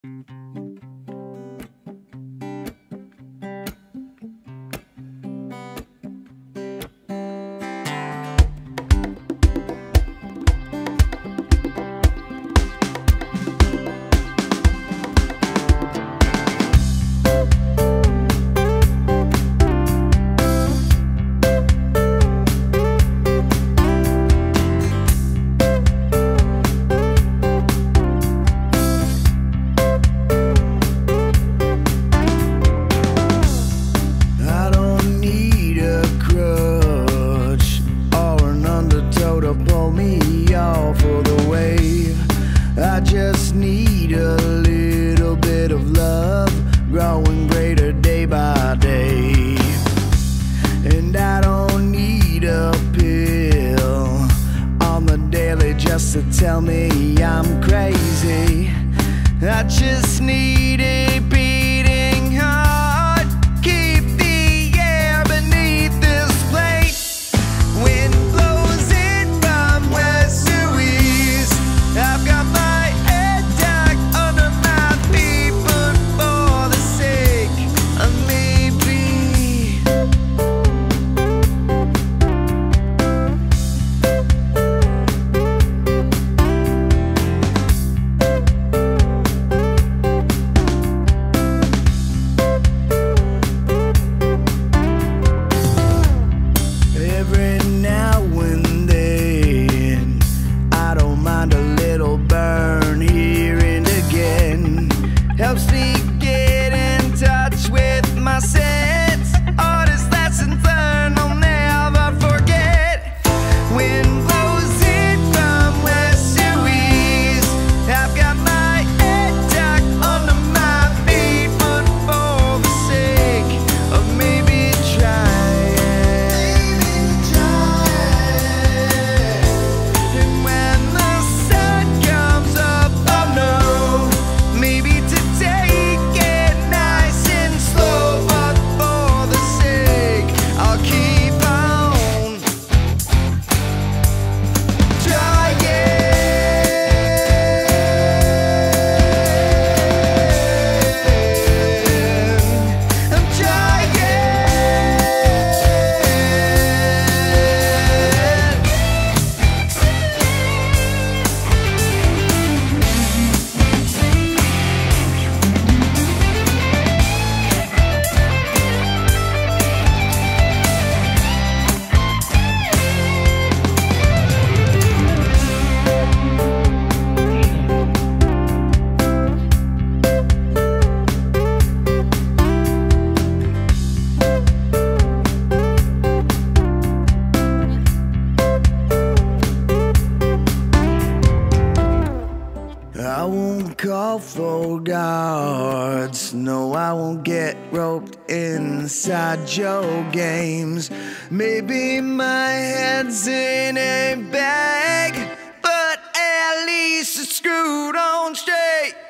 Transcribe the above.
Just need a little bit of love, growing greater day by day. And I don't need a pill on the daily just to tell me I'm crazy. I just need a beating heart, keep the air beneath this plate. Wind blows in from west to east. I've got my helps me get in touch with my sense. All these lessons learned I'll never forget. Wind blows in from west to east. I've got my head tucked under my feet, but for the sake of maybe trying. And when the sun comes up, I'll know maybe take it nice and slow, but for the sake, I'll keep on trying. I'm trying. I won't call for guards, no, I won't get roped inside your games. Maybe my head's in a bag, but at least it's screwed on straight.